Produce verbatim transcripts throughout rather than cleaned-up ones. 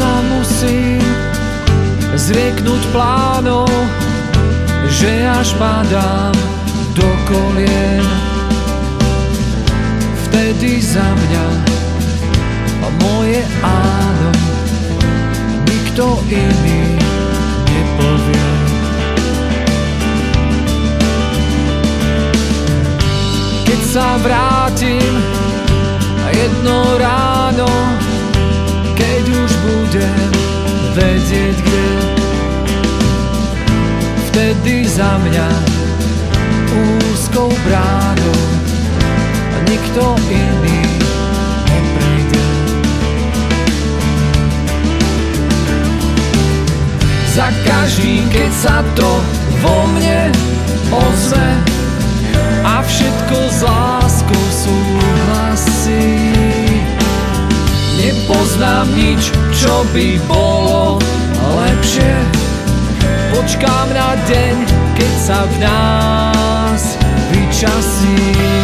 sa musím zrieknúť plánov, že až padám do kolien, vtedy za mňa a moje áno nikto iný nepovie. Keď sa vrátim jedno ráno, keď už budem vedieť kde, vtedy za mňa úzkou bránou a nikto iný neprejde. Za každým, keď sa to vo mne ozve a všetko s láskou súhlasí, nepoznám nič, čo by bolo lepšie. Počkám na deň, keď sa v nás vyčasí.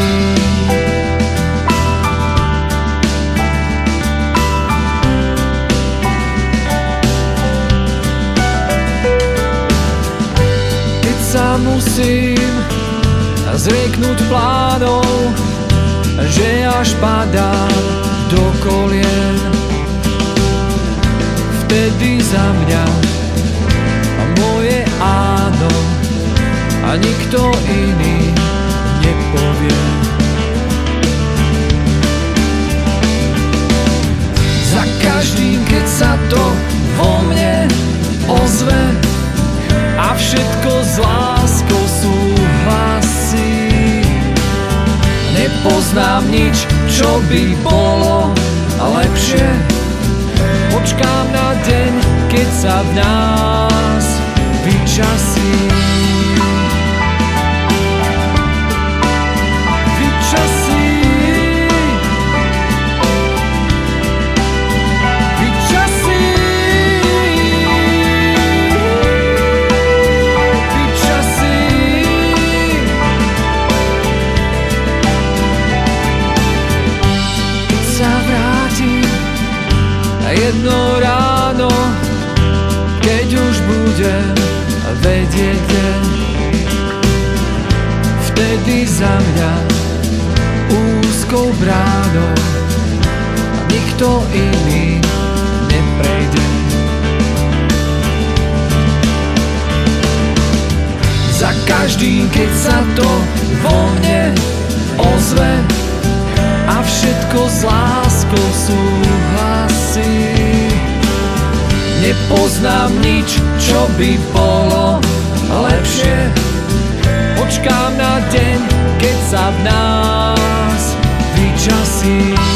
Keď sa musím zrieknúť plánov, že až padám do kolien, vtedy za mňa a moje áno a nikto iný nepovie. Za každým, keď sa to vo mne ozve a všetko s láskou súhlasí, nepoznám nič, čo by bolo lepšie. Počkám na deň, keď sa v nás vyčasí. Vyčasí. Vyčasí. Vyčasí. Keď sa vrátim jedno ráno, keď už budem vedieť kde, vtedy za mňa úzkou bránou a nikto iný neprejde. Za každým, keď sa to vo mne ozve a všetko s láskou súhlasí, nepoznám nič, čo by bolo lepšie. Počkám na deň, keď sa v nás vyčasí.